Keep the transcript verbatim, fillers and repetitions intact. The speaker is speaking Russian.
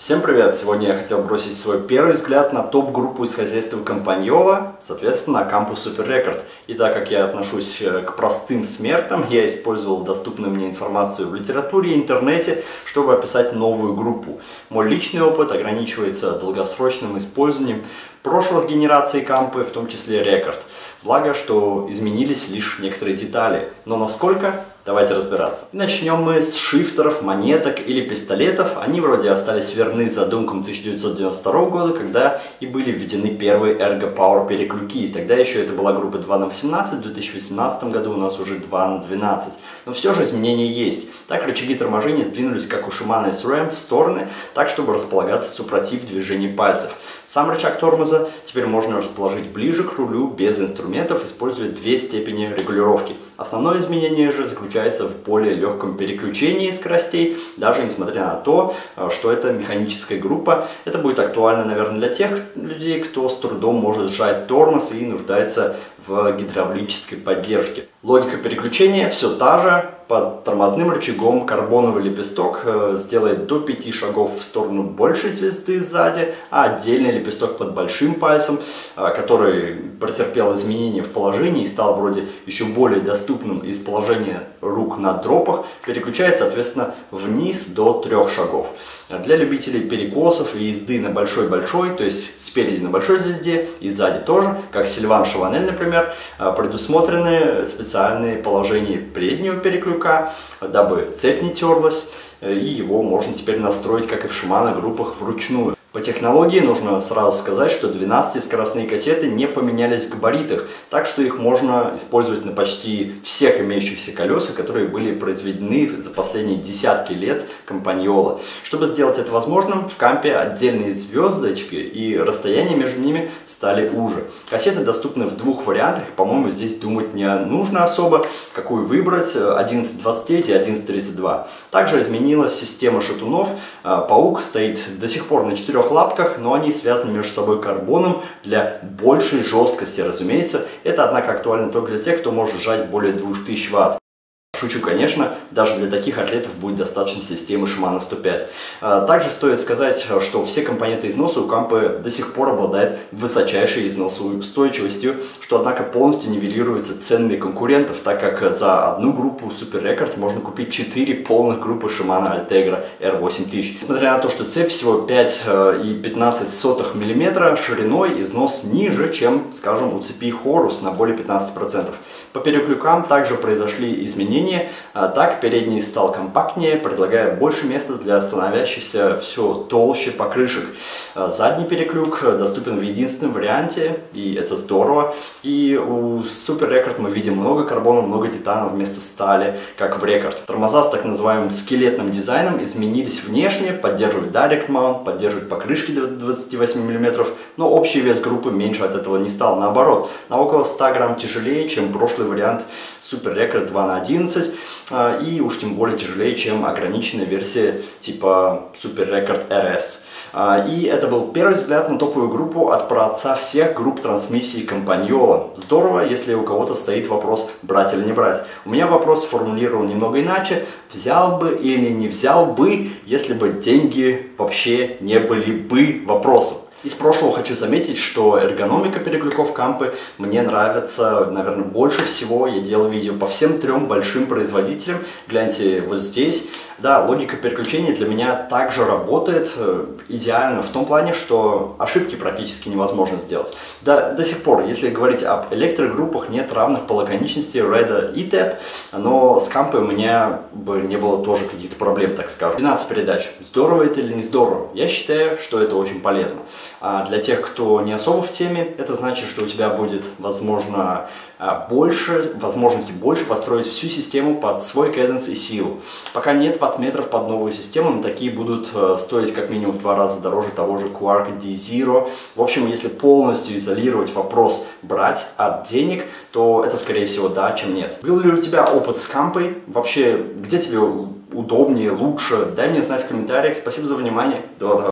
Всем привет! Сегодня я хотел бросить свой первый взгляд на топ-группу из хозяйства Компаньола, соответственно, на кампус Super Record. И так как я отношусь к простым смертным, я использовал доступную мне информацию в литературе и интернете, чтобы описать новую группу. Мой личный опыт ограничивается долгосрочным использованием прошлых генераций кампы, в том числе Record. Благо, что изменились лишь некоторые детали. Но насколько? Давайте разбираться. Начнем мы с шифтеров, монеток или пистолетов. Они вроде остались верны задумкам тысяча девятьсот девяносто второго года, когда и были введены первые Ergo Power переключи. Тогда еще это была группа два на восемнадцать, в две тысячи восемнадцатом году у нас уже два на двенадцать. Но все же изменения есть. Так рычаги торможения сдвинулись, как у Shimano эс эр эм, в стороны, так чтобы располагаться супротив движений пальцев. Сам рычаг тормоза теперь можно расположить ближе к рулю без инструментов, используя две степени регулировки. Основное изменение же заключается в более легком переключении скоростей, даже несмотря на то, что это механическая группа. Это будет актуально, наверное, для тех людей, кто с трудом может сжать тормоз и нуждается в гидравлической поддержке. Логика переключения все та же. Под тормозным рычагом карбоновый лепесток сделает до пяти шагов в сторону большей звезды сзади, а отдельный лепесток под большим пальцем, который претерпел изменения в положении и стал вроде еще более доступным из положения рук на дропах, переключает, соответственно, вниз до трех шагов. Для любителей перекосов и езды на большой-большой, то есть спереди на большой звезде и сзади тоже, как Сильван Шаванель, например, предусмотрены специальные положения переднего переключа, дабы цепь не терлась, и его можно теперь настроить, как и в Shimano группах, вручную. По технологии нужно сразу сказать, что двенадцатискоростные кассеты не поменялись в габаритах, так что их можно использовать на почти всех имеющихся колесах, которые были произведены за последние десятки лет Компаньола. Чтобы сделать это возможным, в кампе отдельные звездочки и расстояние между ними стали уже. Кассеты доступны в двух вариантах, по-моему, здесь думать не нужно особо, какую выбрать, одиннадцать двадцать девять и одиннадцать тридцать два. Также изменилась система шатунов, Паук стоит до сих пор на четырех лапках, но они связаны между собой карбоном для большей жесткости, разумеется. Это, однако, актуально только для тех, кто может сжать более двух тысяч ватт. Шучу, конечно, даже для таких атлетов будет достаточно системы Shimano сто пять. Также стоит сказать, что все компоненты износа у кампы до сих пор обладают высочайшей износоустойчивостью, что, однако, полностью нивелируется ценами конкурентов, так как за одну группу Super Record можно купить четыре полных группы Shimano Ultegra эр восемь тысяч. Несмотря на то, что цепь всего пять и пятнадцать сотых миллиметра шириной, износ ниже, чем, скажем, у цепи Horus на более пятнадцати процентов. По переключам также произошли изменения. Так, передний стал компактнее, предлагая больше места для становящихся все толще покрышек. Задний переключ доступен в единственном варианте, и это здорово. И у Super Record мы видим много карбона, много титана вместо стали, как в Record. Тормоза с так называемым скелетным дизайном изменились внешне, поддерживают Direct Mount, поддерживают покрышки до двадцати восьми миллиметров, но общий вес группы меньше от этого не стал. Наоборот, на около ста грамм тяжелее, чем прошлый вариант Super Record два на одиннадцать, и уж тем более тяжелее, чем ограниченная версия типа Super Record эр эс. И это был первый взгляд на топовую группу от праотца всех групп трансмиссии Компаньола. Здорово, если у кого-то стоит вопрос, брать или не брать. У меня вопрос сформулировал немного иначе. Взял бы или не взял бы, если бы деньги вообще не были бы вопросом. Из прошлого хочу заметить, что эргономика переключов кампы мне нравится, наверное, больше всего. Я делал видео по всем трем большим производителям. Гляньте вот здесь. Да, логика переключения для меня также работает идеально в том плане, что ошибки практически невозможно сделать. Да, до сих пор, если говорить об электрогруппах, нет равных по лаконичности Реда и тэп, но с кампой у меня бы не было тоже каких-то проблем, так скажем. двенадцать передач. Здорово это или не здорово? Я считаю, что это очень полезно. А для тех, кто не особо в теме, это значит, что у тебя будет, возможно, больше, возможности больше построить всю систему под свой кэденс и силу. Пока нет ваттметров под новую систему, но такие будут стоить как минимум в два раза дороже того же Quarq ди зиро. В общем, если полностью изолировать вопрос брать от денег, то это скорее всего да, чем нет. Был ли у тебя опыт с кампой? Вообще, где тебе удобнее, лучше? Дай мне знать в комментариях. Спасибо за внимание. До